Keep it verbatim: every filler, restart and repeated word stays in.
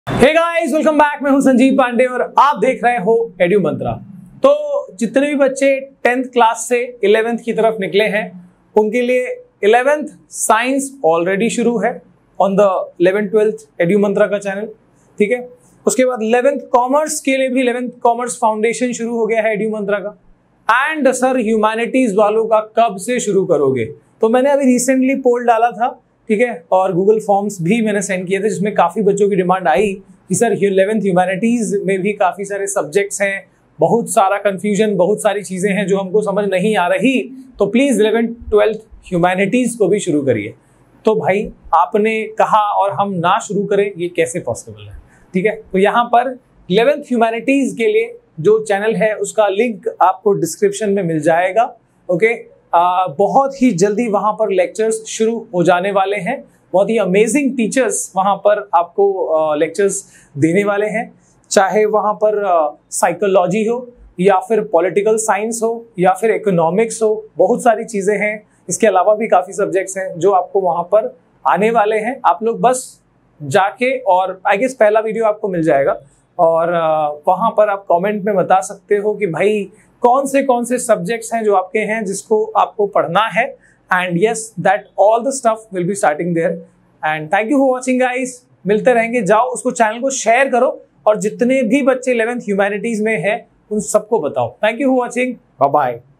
Hey guys, welcome back. मैं हूं संजीव पांडे और आप देख रहे हो एड्यू मंत्रा। तो जितने भी बच्चे टेंथ क्लास से इलेवेंथ की तरफ निकले हैं उनके लिए इलेवेंथ साइंस ऑलरेडी शुरू है on the eleventh twelfth Edu Mantra का चैनल, ठीक है। उसके बाद इलेवेंथ कॉमर्स के लिए भी इलेवेंथ कॉमर्स फाउंडेशन शुरू हो गया है एड्यू मंत्रा का। एंड सर ह्यूमैनिटीज वालों का कब से शुरू करोगे? तो मैंने अभी रिसेंटली पोल डाला था, ठीक है, और गूगल फॉर्म्स भी मैंने सेंड किए थे जिसमें काफी बच्चों की डिमांड आई कि सर इलेवेंथ ह्यूमैनिटीज में भी काफी सारे सब्जेक्ट्स हैं, बहुत सारा कंफ्यूजन, बहुत सारी चीजें हैं जो हमको समझ नहीं आ रही, तो प्लीज इलेवेंथ ट्वेल्थ ह्यूमैनिटीज को भी शुरू करिए। तो भाई आपने कहा और हम ना शुरू करें, ये कैसे पॉसिबल है? ठीक है, तो यहाँ पर इलेवेंथ ह्यूमैनिटीज के लिए जो चैनल है उसका लिंक आपको डिस्क्रिप्शन में मिल जाएगा। ओके, आ, बहुत ही जल्दी वहां पर लेक्चर्स शुरू हो जाने वाले हैं। बहुत ही अमेजिंग टीचर्स वहां पर आपको लेक्चर्स देने वाले हैं, चाहे वहां पर साइकोलॉजी हो या फिर पॉलिटिकल साइंस हो या फिर इकोनॉमिक्स हो, बहुत सारी चीजें हैं। इसके अलावा भी काफी सब्जेक्ट्स हैं जो आपको वहां पर आने वाले हैं। आप लोग बस जाके, और आई गेस पहला वीडियो आपको मिल जाएगा और वहां पर आप कमेंट में बता सकते हो कि भाई कौन से कौन से सब्जेक्ट्स हैं जो आपके हैं जिसको आपको पढ़ना है। And yes, that all the stuff will be starting there. And thank you for watching guys, मिलते रहेंगे। जाओ उसको, चैनल को शेयर करो और जितने भी बच्चे इलेवेंथ ह्यूमैनिटीज में है उन सबको बताओ। Thank you for watching, bye bye.